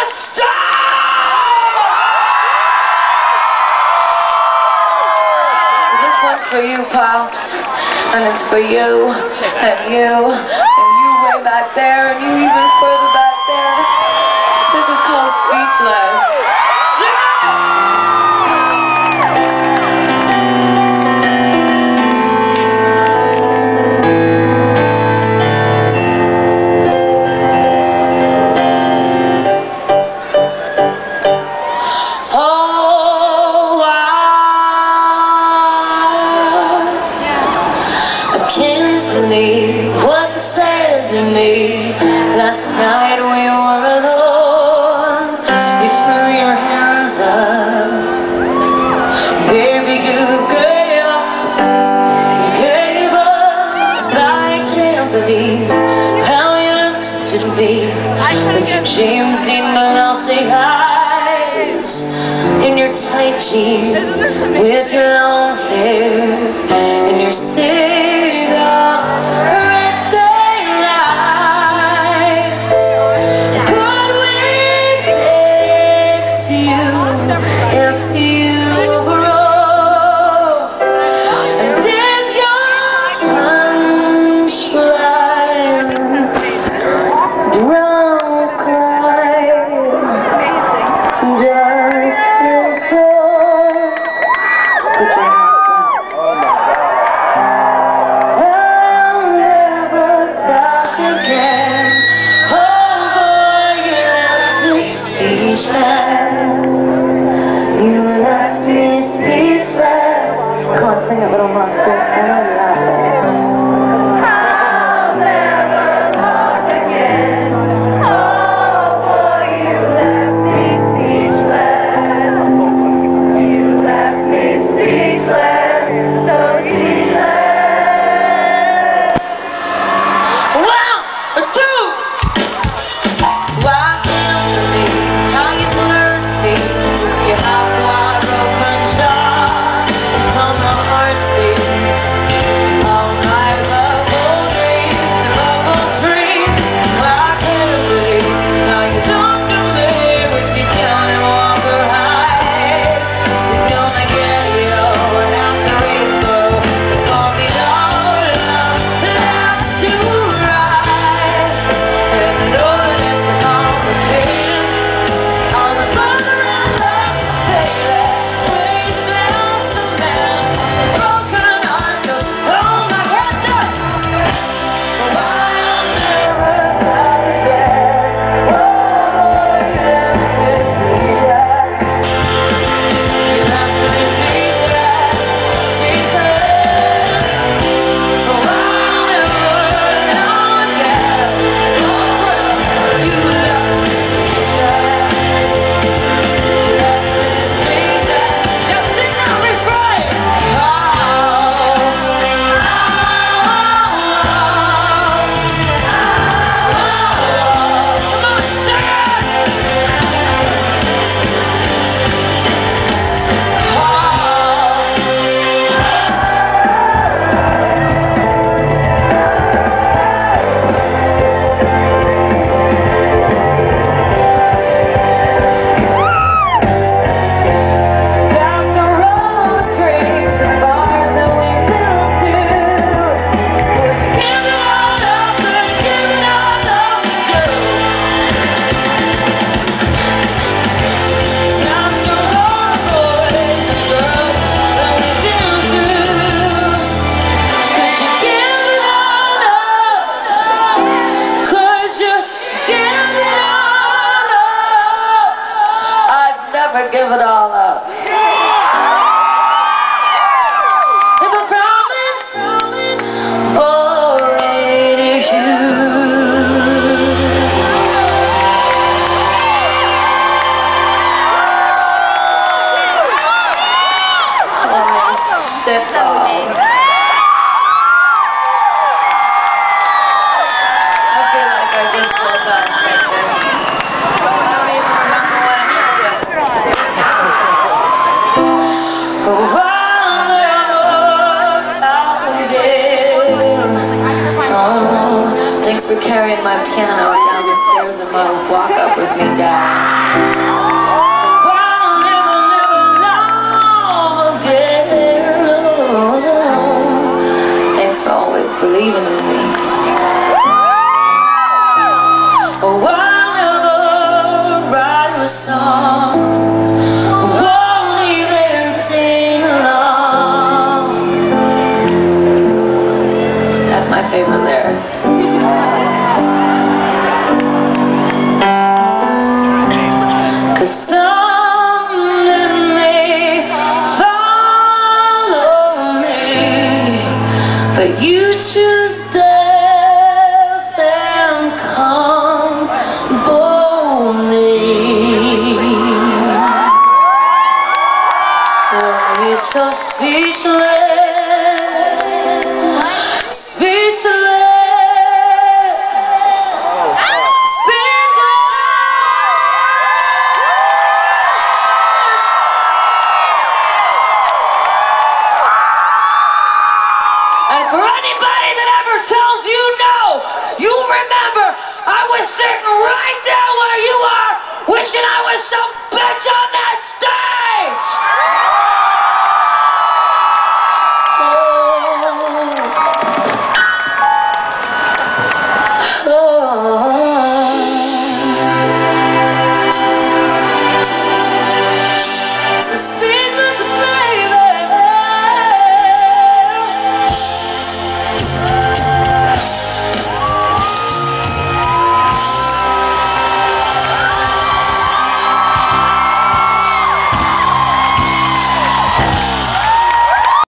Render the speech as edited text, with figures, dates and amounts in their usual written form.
One's for you, Pops, and it's for you, and you way back there, and you even further back there. This is called Speechless. Sing it! What you said to me last night we were alone. You threw your hands up, baby, you gave up. I can't believe how you looked at me with your James Dean Belushi eyes in your tight jeans, with your long hair and your cigar. You left me speechless. Come on, sing it, little monster. I know you're out there. I'll never talk again. Oh boy, you left me speechless. You left me speechless. So speechless. 1, 2. Why can't you believe how you slurred me with your half-wide broken jaw? You calm my heart, see. All night above all dreams, above all dreams. Why can't you believe how you talk to me with your Johnny Walker eyes? It's gonna get you, and after it's through, it's gonna be no love left to ride. And I know that it's a complication. I'm a mother and love to pay that. Waste lost to man, broken hearts of all my cancer. Why I'll never die again. Oh, you left me speechless. You left me speechless, speechless. Oh, I'll never know again. Oh, you left me speechless. You left me speechless. Now sing that refrain. Come on, sing After all the drinks and bars that we've been to, would you give it all up and give it all up to you? After all the boys and girls that we've been to, could you give it all up? Could you give it all up? I'd never give it all up. If I promise already you. Holy shit balls. I feel like I just woke up like this. I don't even remember what I happened. Oh, I'll never talk again. Oh, Thanks for carrying my piano down the stairs and walk up with me, Dad. believing in me. Oh, I'll never write a song, won't even sing along. That's my favorite lyric. Cause something may follow me, but you choose death and come boldly. Well, he's so speechless, speechless. And for anybody that ever tells you no, you remember I was sitting right there where you are, wishing I was some bitch on that stage! Oh.